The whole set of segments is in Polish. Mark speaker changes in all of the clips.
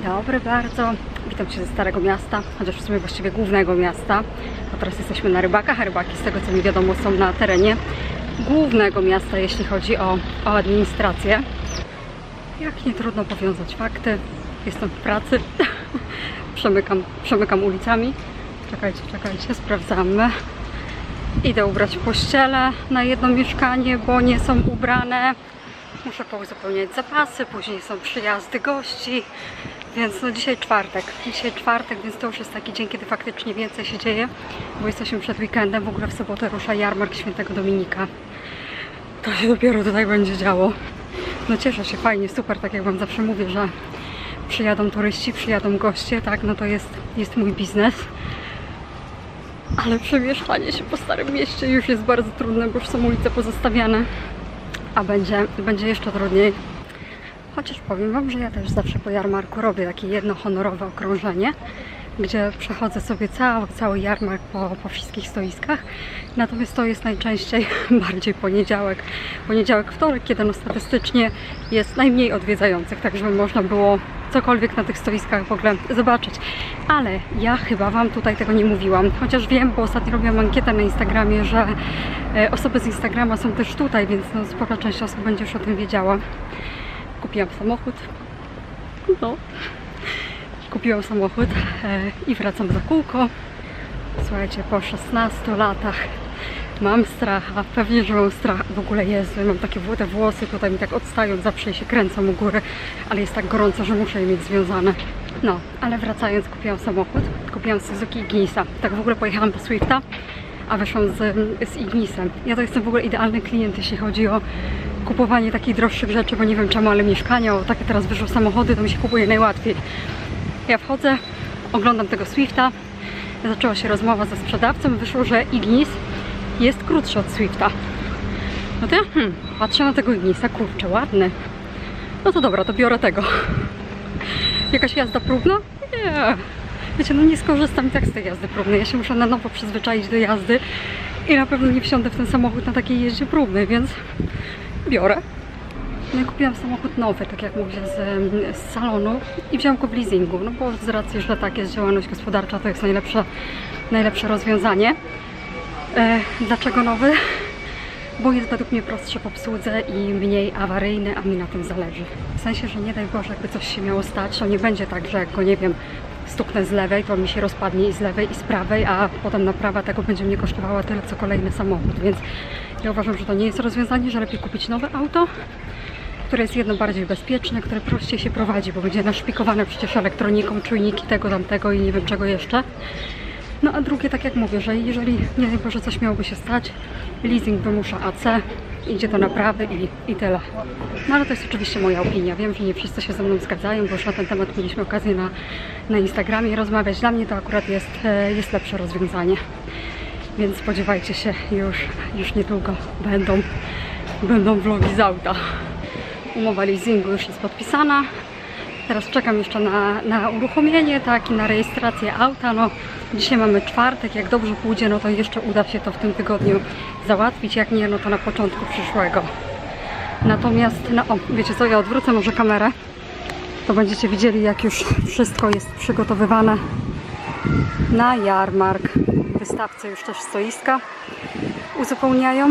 Speaker 1: dobry bardzo. Witam Cię ze Starego Miasta, chociaż w sumie właściwie głównego miasta. A teraz jesteśmy na Rybakach, a Rybaki, z tego co mi wiadomo, są na terenie głównego miasta, jeśli chodzi o administrację. Jak nie trudno powiązać fakty. Jestem w pracy. Przemykam ulicami. Czekajcie, sprawdzamy. Idę ubrać pościele na jedno mieszkanie, bo nie są ubrane. Muszę pouzupełniać zapasy, później są przyjazdy gości, więc no dzisiaj czwartek, więc to już jest taki dzień, kiedy faktycznie więcej się dzieje, bo jesteśmy przed weekendem. W ogóle w sobotę rusza jarmark Świętego Dominika. To się dopiero tutaj będzie działo. No cieszę się, fajnie, super, tak jak wam zawsze mówię, że przyjadą turyści, przyjadą goście, tak, no to jest mój biznes. Ale przemieszczanie się po Starym Mieście już jest bardzo trudne, bo już są ulice pozostawiane. A będzie jeszcze trudniej. Chociaż powiem wam, że ja też zawsze po jarmarku robię takie jedno honorowe okrążenie, gdzie przechodzę sobie cały jarmark po wszystkich stoiskach. Natomiast to jest najczęściej bardziej poniedziałek, wtorek, kiedy no statystycznie jest najmniej odwiedzających, tak żeby można było cokolwiek na tych stoiskach w ogóle zobaczyć. Ale ja chyba wam tutaj tego nie mówiłam, chociaż wiem, bo ostatnio robiłam ankietę na Instagramie, że osoby z Instagrama są też tutaj, więc no spora część osób będzie już o tym wiedziała. Kupiłam samochód. Kupiłam samochód i wracam za kółko. Słuchajcie, po 16 latach mam stracha, pewnie, że mam strach, w ogóle Jezu, mam takie te włosy tutaj mi tak odstają, zawsze się kręcą u góry, ale jest tak gorąco, że muszę je mieć związane. No, ale wracając, kupiłam samochód, kupiłam Suzuki Ignisa. Tak w ogóle pojechałam po Swifta, a wyszłam z Ignisem. Ja to jestem w ogóle idealny klient, jeśli chodzi o kupowanie takich droższych rzeczy, bo nie wiem czemu, ale mieszkania, o takie teraz wyszły samochody, to mi się kupuje najłatwiej. Ja wchodzę, oglądam tego Swifta, zaczęła się rozmowa ze sprzedawcą, wyszło, że Ignis jest krótszy od Swifta. No to ja patrzę na tego Ignisa, kurczę, ładny. No to dobra, to biorę tego. Jakaś jazda próbna? Nie. Wiecie, no nie skorzystam i tak z tej jazdy próbnej. Ja się muszę na nowo przyzwyczaić do jazdy i na pewno nie wsiądę w ten samochód na takiej jeździe próbnej, więc biorę. No i kupiłam samochód nowy, tak jak mówię, z salonu i wziąłam go w leasingu, no bo z racji, że tak jest działalność gospodarcza, to jest najlepsze rozwiązanie. Dlaczego nowy? Bo jest według mnie prostszy w obsłudze i mniej awaryjny, a mi na tym zależy. W sensie, że nie daj Boże, jakby coś się miało stać, to nie będzie tak, że jak go, nie wiem, stuknę z lewej, to mi się rozpadnie i z lewej, i z prawej, a potem naprawa tego będzie mnie kosztowała tyle, co kolejny samochód, więc ja uważam, że to nie jest rozwiązanie, że lepiej kupić nowe auto, które jest jedno bardziej bezpieczne, które prościej się prowadzi, bo będzie naszpikowane przecież elektroniką, czujniki tego, tamtego i nie wiem czego jeszcze. No a drugie, tak jak mówię, że jeżeli nie wiem, że coś miałoby się stać, leasing wymusza AC, idzie do naprawy i tyle. No ale to jest oczywiście moja opinia. Wiem, że nie wszyscy się ze mną zgadzają, bo już na ten temat mieliśmy okazję na Instagramie rozmawiać. Dla mnie to akurat jest lepsze rozwiązanie. Więc spodziewajcie się, już niedługo będą vlogi z auta. Umowa leasingu już jest podpisana. Teraz czekam jeszcze na uruchomienie, tak, i na rejestrację auta. No, dzisiaj mamy czwartek, jak dobrze pójdzie, no to jeszcze uda się to w tym tygodniu załatwić, jak nie, no to na początku przyszłego. Natomiast, no o, wiecie co, ja odwrócę może kamerę, to będziecie widzieli, jak już wszystko jest przygotowywane na jarmark. Wystawcy już też stoiska uzupełniają.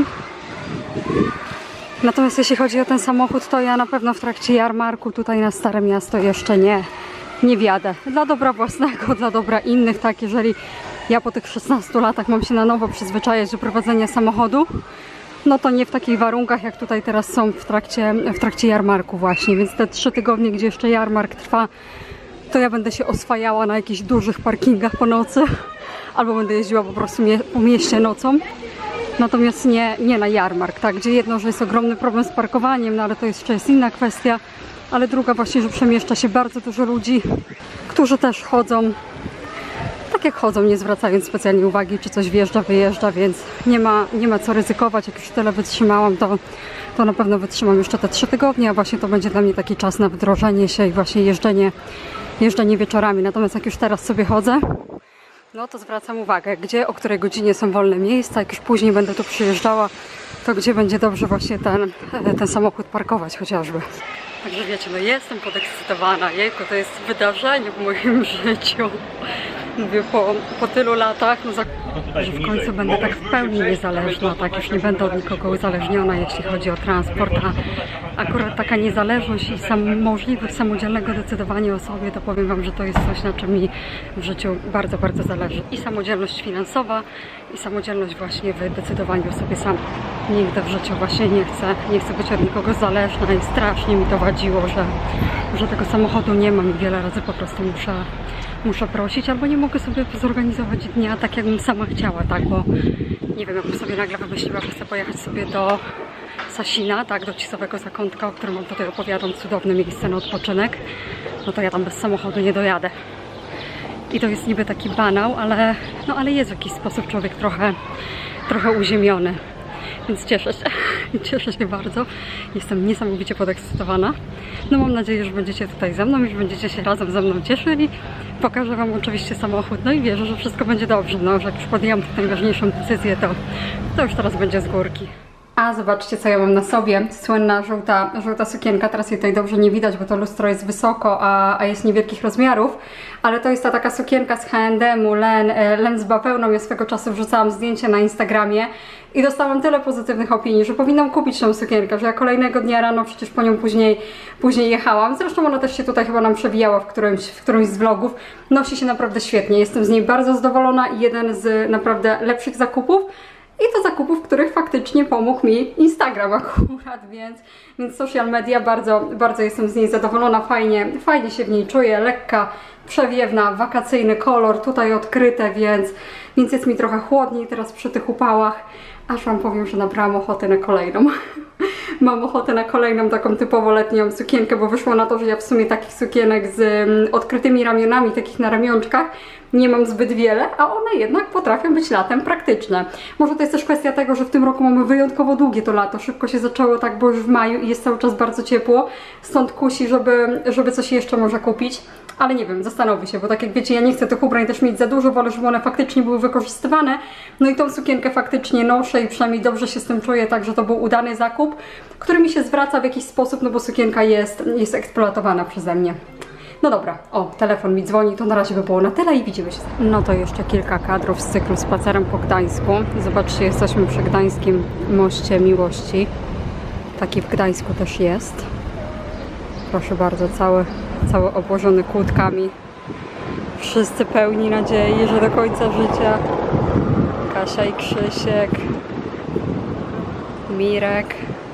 Speaker 1: Natomiast jeśli chodzi o ten samochód, to ja na pewno w trakcie jarmarku tutaj na Stare Miasto jeszcze nie wjadę. Dla dobra własnego, dla dobra innych, tak, jeżeli ja po tych 16 latach mam się na nowo przyzwyczajać do prowadzenia samochodu, no to nie w takich warunkach, jak tutaj teraz są w trakcie jarmarku właśnie. Więc te 3 tygodnie, gdzie jeszcze jarmark trwa, to ja będę się oswajała na jakichś dużych parkingach po nocy, albo będę jeździła po prostu po mieście nocą. Natomiast nie na jarmark, tak, gdzie jedno, że jest ogromny problem z parkowaniem, no ale to jeszcze jest inna kwestia, ale druga właśnie, że przemieszcza się bardzo dużo ludzi, którzy też chodzą, tak jak chodzą, nie zwracając specjalnie uwagi, czy coś wjeżdża, wyjeżdża, więc nie ma co ryzykować. Jak już tyle wytrzymałam, to na pewno wytrzymam jeszcze te 3 tygodnie, a właśnie to będzie dla mnie taki czas na wdrożenie się i właśnie jeżdżenie wieczorami. Natomiast jak już teraz sobie chodzę, no to zwracam uwagę, o której godzinie są wolne miejsca. Jak już później będę tu przyjeżdżała, to gdzie będzie dobrze właśnie ten samochód parkować chociażby. Także wiecie, no jestem podekscytowana. Jejku, to jest wydarzenie w moim życiu. Mówię, po tylu latach, no, że w końcu będę tak w pełni niezależna, tak, już nie będę od nikogo uzależniona, jeśli chodzi o transport, a akurat taka niezależność i możliwość samodzielnego decydowania o sobie, to powiem wam, że to jest coś, na czym mi w życiu bardzo, bardzo zależy. I samodzielność finansowa, i samodzielność właśnie w decydowaniu o sobie sam. Nigdy w życiu właśnie nie chcę być od nikogo zależna i strasznie mi to wadziło, że tego samochodu nie mam i wiele razy po prostu muszę prosić, albo nie mogę sobie zorganizować dnia tak, jakbym sama chciała, tak, bo nie wiem, jakbym sobie nagle wymyśliła, że chcę pojechać sobie do Sasina, tak, do Cisowego Zakątka, o którym wam tutaj opowiadam, cudowne miejsce na odpoczynek, no to ja tam bez samochodu nie dojadę. I to jest niby taki banał, ale jest w jakiś sposób człowiek trochę uziemiony. Więc cieszę się bardzo. Jestem niesamowicie podekscytowana. No mam nadzieję, że będziecie tutaj ze mną i że będziecie się razem ze mną cieszyli. Pokażę wam oczywiście samochód, no i wierzę, że wszystko będzie dobrze. No, że jak już podjęłam tę najważniejszą decyzję, to już teraz będzie z górki. A zobaczcie, co ja mam na sobie. Słynna żółta sukienka. Teraz jej tutaj dobrze nie widać, bo to lustro jest wysoko, a jest niewielkich rozmiarów. Ale to jest ta taka sukienka z H&M-u, len z bawełną. Ja swego czasu wrzucałam zdjęcie na Instagramie i dostałam tyle pozytywnych opinii, że powinnam kupić tą sukienkę, że ja kolejnego dnia rano przecież po nią później jechałam. Zresztą ona też się tutaj chyba nam przewijała w którymś z vlogów. Nosi się naprawdę świetnie. Jestem z niej bardzo zadowolona i jeden z naprawdę lepszych zakupów. I to zakupów, których faktycznie pomógł mi Instagram akurat, więc social media, bardzo jestem z niej zadowolona, fajnie się w niej czuję, lekka, przewiewna, wakacyjny kolor, tutaj odkryte, więc jest mi trochę chłodniej teraz przy tych upałach, aż wam powiem, że nabrałam ochoty na kolejną. Mam ochotę na kolejną taką typowo letnią sukienkę, bo wyszło na to, że ja w sumie takich sukienek z odkrytymi ramionami, takich na ramionczkach, nie mam zbyt wiele, a one jednak potrafią być latem praktyczne. Może to jest też kwestia tego, że w tym roku mamy wyjątkowo długie to lato, szybko się zaczęło tak, bo już w maju i jest cały czas bardzo ciepło, stąd kusi, żeby coś jeszcze może kupić. Ale nie wiem, zastanowię się, bo tak jak wiecie, ja nie chcę tych ubrań też mieć za dużo, wolę, żeby one faktycznie były wykorzystywane. No i tą sukienkę faktycznie noszę i przynajmniej dobrze się z tym czuję, także to był udany zakup, który mi się zwraca w jakiś sposób, no bo sukienka jest eksploatowana przeze mnie. No dobra, o, telefon mi dzwoni, to na razie by było na tyle i widzimy się. No to jeszcze kilka kadrów z cyklu Spacerem po Gdańsku. Zobaczcie, jesteśmy przy Gdańskim Moście Miłości. Taki w Gdańsku też jest. Proszę bardzo, cały obłożony kłódkami. Wszyscy pełni nadziei, że do końca życia. Kasia i Krzysiek. Mirek.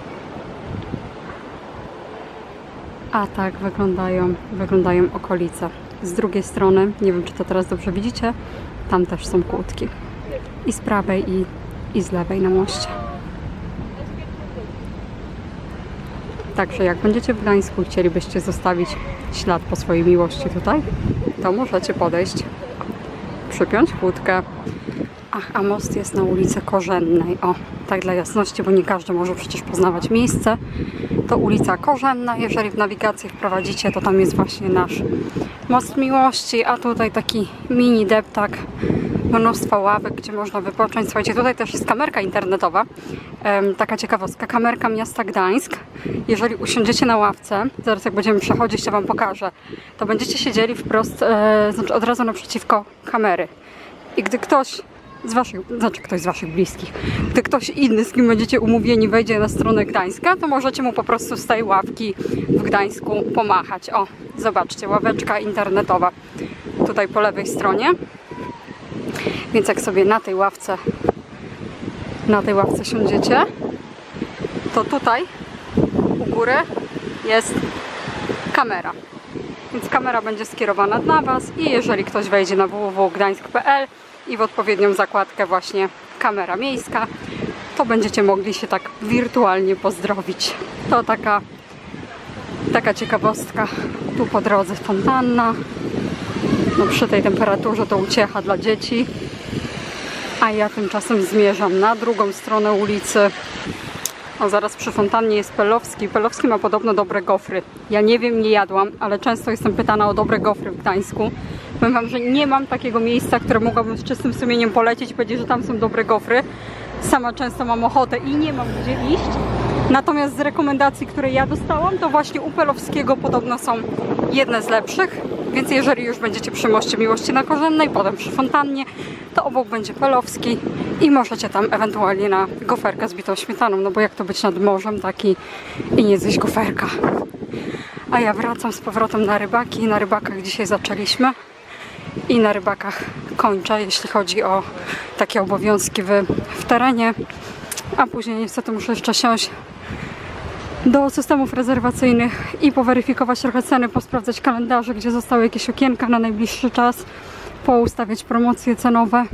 Speaker 1: A tak wyglądają okolice. Z drugiej strony, nie wiem, czy to teraz dobrze widzicie, tam też są kłódki. I z prawej, i z lewej na moście. Także jak będziecie w Gdańsku i chcielibyście zostawić ślad po swojej miłości tutaj, to możecie podejść, przypiąć kłódkę. Ach, a most jest na ulicy Korzennej. O, tak dla jasności, bo nie każdy może przecież poznawać miejsce. To ulica Korzenna. Jeżeli w nawigację wprowadzicie, to tam jest właśnie nasz most miłości, a tutaj taki mini deptak, mnóstwo ławek, gdzie można wypocząć. Słuchajcie, tutaj też jest kamerka internetowa. Taka ciekawostka, kamerka miasta Gdańsk. Jeżeli usiądziecie na ławce, zaraz jak będziemy przechodzić, to wam pokażę, to będziecie siedzieli wprost, znaczy od razu naprzeciwko kamery. I gdy ktoś z waszych bliskich, gdy ktoś inny, z kim będziecie umówieni, wejdzie na stronę Gdańska, to możecie mu po prostu z tej ławki w Gdańsku pomachać. O, zobaczcie, ławeczka internetowa tutaj po lewej stronie. Więc jak sobie na tej ławce siądziecie, to tutaj u góry jest kamera. Więc kamera będzie skierowana na was i jeżeli ktoś wejdzie na www.gdańsk.pl i w odpowiednią zakładkę właśnie kamera miejska, to będziecie mogli się tak wirtualnie pozdrowić. To taka ciekawostka. Tu po drodze fontanna. No przy tej temperaturze to uciecha dla dzieci. A ja tymczasem zmierzam na drugą stronę ulicy. O, zaraz przy fontannie jest Pelowski. Pelowski ma podobno dobre gofry. Ja nie wiem, nie jadłam, ale często jestem pytana o dobre gofry w Gdańsku. Powiem wam, że nie mam takiego miejsca, które mogłabym z czystym sumieniem polecić i powiedzieć, że tam są dobre gofry. Sama często mam ochotę i nie mam gdzie iść. Natomiast z rekomendacji, które ja dostałam, to właśnie u Pelowskiego podobno są jedne z lepszych. Więc jeżeli już będziecie przy Moście Miłości na Korzennej, potem przy Fontannie, to obok będzie Pelowski i możecie tam ewentualnie na goferkę z bitą śmietaną, no bo jak to być nad morzem taki i nie zjeść goferka. A ja wracam z powrotem na rybaki. Na rybakach dzisiaj zaczęliśmy i na rybakach kończę, jeśli chodzi o takie obowiązki w terenie. A później niestety muszę jeszcze siąść do systemów rezerwacyjnych i poweryfikować trochę ceny, posprawdzać kalendarze, gdzie zostały jakieś okienka na najbliższy czas, poustawiać promocje cenowe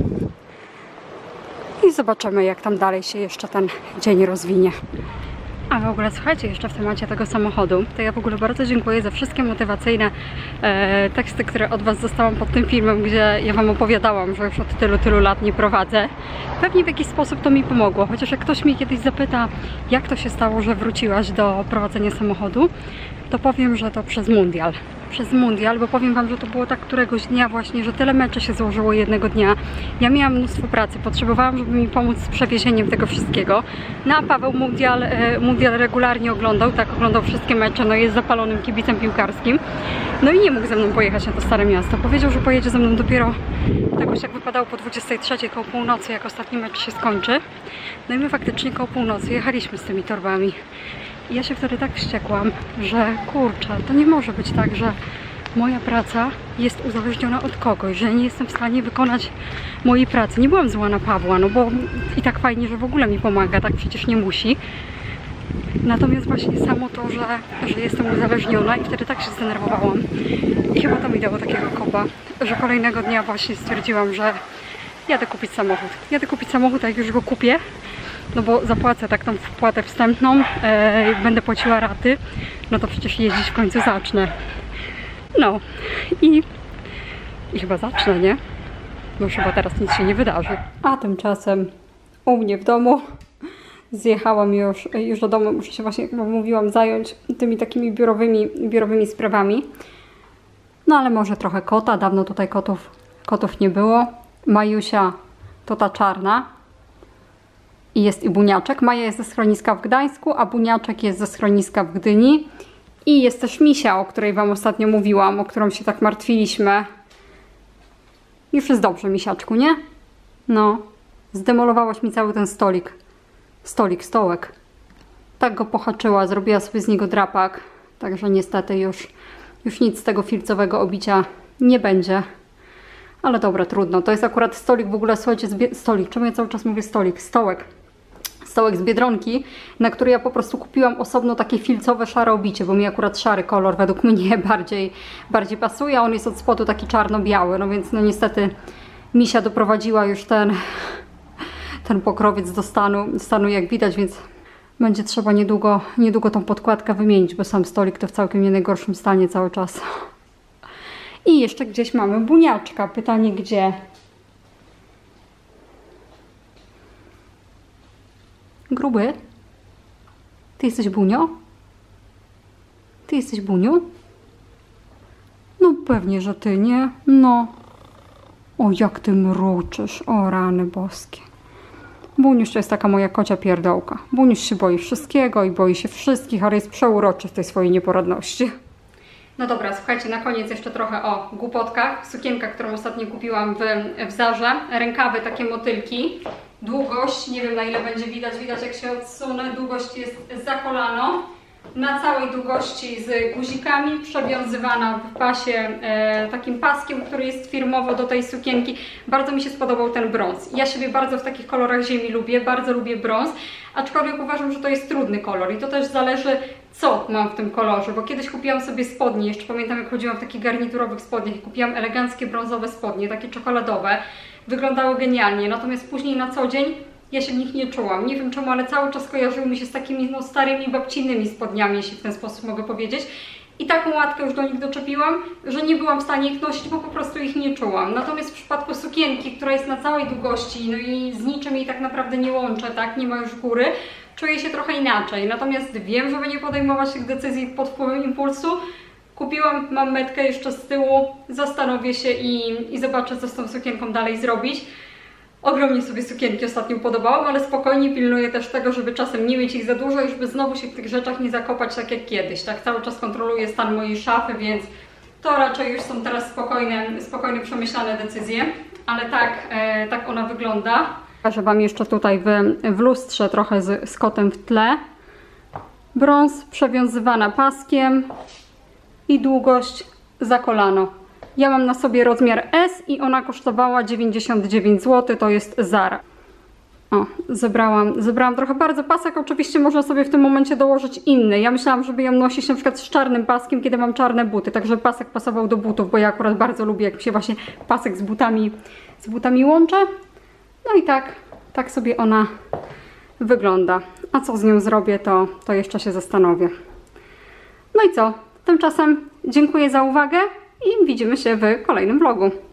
Speaker 1: i zobaczymy, jak tam dalej się jeszcze ten dzień rozwinie. A w ogóle słuchajcie, jeszcze w temacie tego samochodu, to ja w ogóle bardzo dziękuję za wszystkie motywacyjne teksty, które od Was dostałam pod tym filmem, gdzie ja Wam opowiadałam, że już od tylu lat nie prowadzę. Pewnie w jakiś sposób to mi pomogło, chociaż jak ktoś mi kiedyś zapyta, jak to się stało, że wróciłaś do prowadzenia samochodu, to powiem, że to przez mundial. Przez mundial, bo powiem Wam, że to było tak któregoś dnia właśnie, że tyle meczy się złożyło jednego dnia. Ja miałam mnóstwo pracy, potrzebowałam, żeby mi pomóc z przewiezieniem tego wszystkiego. No a Paweł mundial regularnie oglądał, tak, oglądał wszystkie mecze, no jest zapalonym kibicem piłkarskim. No i nie mógł ze mną pojechać na to Stare Miasto. Powiedział, że pojedzie ze mną dopiero jakoś jak wypadało po 23 koło północy, jak ostatni mecz się skończy. No i my faktycznie koło północy jechaliśmy z tymi torbami. I ja się wtedy tak wściekłam, że kurczę, to nie może być tak, że moja praca jest uzależniona od kogoś, że nie jestem w stanie wykonać mojej pracy. Nie byłam zła na Pawła, no bo i tak fajnie, że w ogóle mi pomaga, tak przecież nie musi. Natomiast właśnie samo to, że jestem uzależniona i wtedy tak się zdenerwowałam. I chyba to mi dało takiego kopa, że kolejnego dnia właśnie stwierdziłam, że jadę kupić samochód. Jadę kupić samochód, a jak już go kupię, no bo zapłacę tak tą wpłatę wstępną, będę płaciła raty, no to przecież jeździć w końcu zacznę. No i chyba zacznę, nie? Bo już chyba teraz nic się nie wydarzy. A tymczasem u mnie w domu zjechałam już do domu, muszę się właśnie, jak mówiłam, zająć tymi takimi biurowymi sprawami. No ale może trochę kota, dawno tutaj kotów nie było. Majusia to ta czarna. I jest i Buniaczek. Maja jest ze schroniska w Gdańsku, a Buniaczek jest ze schroniska w Gdyni. I jest też Misia, o której Wam ostatnio mówiłam, o którą się tak martwiliśmy. Już jest dobrze, Misiaczku, nie? No, zdemolowałaś mi cały ten stołek. Tak go pohaczyła, zrobiła sobie z niego drapak. Także niestety już nic z tego filcowego obicia nie będzie. Ale dobra, trudno. To jest akurat stolik w ogóle, słuchajcie, stolik. Czemu ja cały czas mówię stolik? Stołek z Biedronki, na który ja po prostu kupiłam osobno takie filcowe szare obicie, bo mi akurat szary kolor według mnie bardziej pasuje, a on jest od spodu taki czarno-biały, no więc no niestety Misia doprowadziła już ten pokrowiec do stanu jak widać, więc będzie trzeba niedługo tą podkładkę wymienić, bo sam stolik to w całkiem nie najgorszym stanie cały czas. I jeszcze gdzieś mamy Buniaczka. Pytanie gdzie? Gruby? Ty jesteś Bunio? Ty jesteś Buniu? No pewnie, że ty, nie? No. O, jak ty mruczysz. O, rany boskie. Buniuś to jest taka moja kocia pierdołka. Buniuś się boi wszystkiego i boi się wszystkich, ale jest przeuroczy w tej swojej nieporadności. No dobra, słuchajcie, na koniec jeszcze trochę o głupotkach. Sukienka, którą ostatnio kupiłam w Zarze. Rękawy, takie motylki. Długość, nie wiem na ile będzie widać jak się odsunę. Długość jest za kolano. Na całej długości z guzikami, przewiązywana w pasie takim paskiem, który jest firmowo do tej sukienki. Bardzo mi się spodobał ten brąz. Ja siebie bardzo w takich kolorach ziemi lubię, bardzo lubię brąz, aczkolwiek uważam, że to jest trudny kolor i to też zależy, co mam w tym kolorze, bo kiedyś kupiłam sobie spodnie, jeszcze pamiętam jak chodziłam w takich garniturowych spodniach i kupiłam eleganckie brązowe spodnie, takie czekoladowe, wyglądały genialnie, natomiast później na co dzień ja się w nich nie czułam. Nie wiem czemu, ale cały czas kojarzyły mi się z takimi starymi babcinnymi spodniami, jeśli w ten sposób mogę powiedzieć. I taką łatkę już do nich doczepiłam, że nie byłam w stanie ich nosić, bo po prostu ich nie czułam. Natomiast w przypadku sukienki, która jest na całej długości, no i z niczym jej tak naprawdę nie łączę, tak, nie ma już góry, czuję się trochę inaczej. Natomiast wiem, żeby nie podejmować tych decyzji pod wpływem impulsu. Kupiłam, mam metkę jeszcze z tyłu, zastanowię się i zobaczę, co z tą sukienką dalej zrobić. Ogromnie sobie sukienki ostatnio podobałam, ale spokojnie pilnuję też tego, żeby czasem nie mieć ich za dużo i żeby znowu się w tych rzeczach nie zakopać tak jak kiedyś. Tak, cały czas kontroluję stan mojej szafy, więc to raczej już są teraz spokojne przemyślane decyzje. Ale tak ona wygląda. Pokażę Wam jeszcze tutaj w lustrze trochę z kotem w tle. Brąz przewiązywana paskiem i długość za kolano. Ja mam na sobie rozmiar S i ona kosztowała 99 zł, to jest Zara. O, zebrałam trochę bardzo pasek, oczywiście można sobie w tym momencie dołożyć inny. Ja myślałam, żeby ją nosić na przykład z czarnym paskiem, kiedy mam czarne buty, tak żeby pasek pasował do butów, bo ja akurat bardzo lubię, jak mi się właśnie pasek z butami łączy. No i tak sobie ona wygląda. A co z nią zrobię, to jeszcze się zastanowię. No i co? Tymczasem dziękuję za uwagę i widzimy się w kolejnym vlogu.